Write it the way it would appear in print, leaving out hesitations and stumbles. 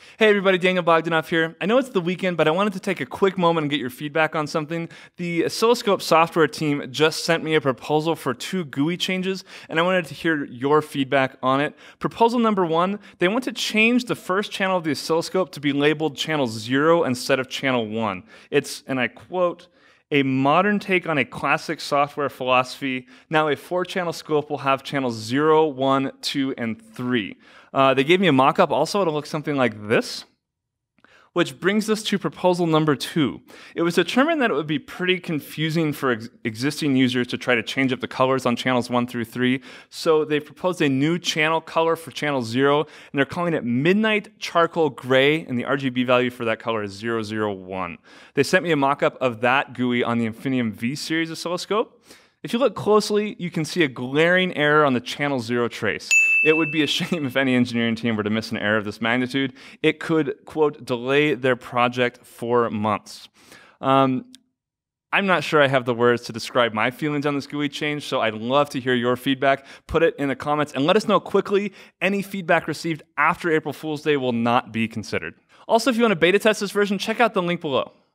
Hey everybody, Daniel Bogdanoff here. I know it's the weekend, but I wanted to take a quick moment and get your feedback on something. The Oscilloscope software team just sent me a proposal for 2 GUI changes, and I wanted to hear your feedback on it. Proposal number 1, they want to change the first channel of the oscilloscope to be labeled channel 0 instead of channel 1. It's, and I quote, "a modern take on a classic software philosophy. Now a 4-channel scope will have channels 0, 1, 2, and 3. They gave me a mock-up also. It'll look something like this. Which brings us to proposal number 2. It was determined that it would be pretty confusing for existing users to try to change up the colors on channels 1 through 3, so they proposed a new channel color for channel 0, and they're calling it Midnight Charcoal Gray, and the RGB value for that color is 001. They sent me a mock-up of that GUI on the Infinium V-Series oscilloscope. If you look closely, you can see a glaring error on the channel 0 trace. It would be a shame if any engineering team were to miss an error of this magnitude. It could, quote, delay their project for months. I'm not sure I have the words to describe my feelings on this GUI change, so I'd love to hear your feedback. Put it in the comments and let us know quickly. Any feedback received after April Fool's Day will not be considered. Also, if you want to beta test this version, check out the link below.